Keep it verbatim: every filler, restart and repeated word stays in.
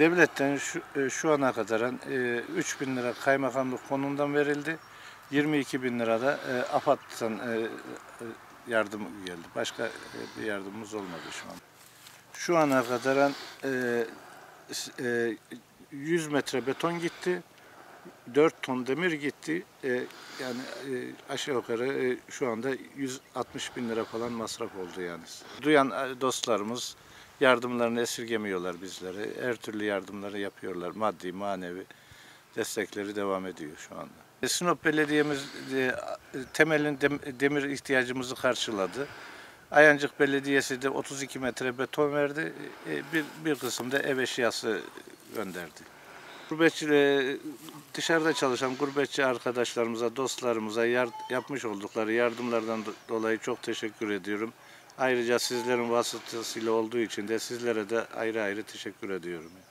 Devletten şu, e, şu ana kadar e, üç bin lira kaymakamlık fonundan verildi. yirmi iki bin lira da e, AFAD'dan e, e, yardım geldi. Başka e, bir yardımımız olmadı şu an. Şu ana kadar e, e, yüz metre beton gitti. dört ton demir gitti. E, yani e, aşağı yukarı e, şu anda yüz altmış bin lira falan masraf oldu yani. Duyan e, dostlarımız yardımlarını esirgemiyorlar bizlere. Her türlü yardımları yapıyorlar. Maddi, manevi destekleri devam ediyor şu anda. E, Sinop Belediye'miz e, temelin dem, demir ihtiyacımızı karşıladı. Ayancık Belediyesi de otuz iki metre beton verdi. E, bir, bir kısım da ev eşyası gönderdi. Gurbetçi, dışarıda çalışan gurbetçi arkadaşlarımıza, dostlarımıza yar, yapmış oldukları yardımlardan dolayı çok teşekkür ediyorum. Ayrıca sizlerin vasıtasıyla olduğu için de sizlere de ayrı ayrı teşekkür ediyorum.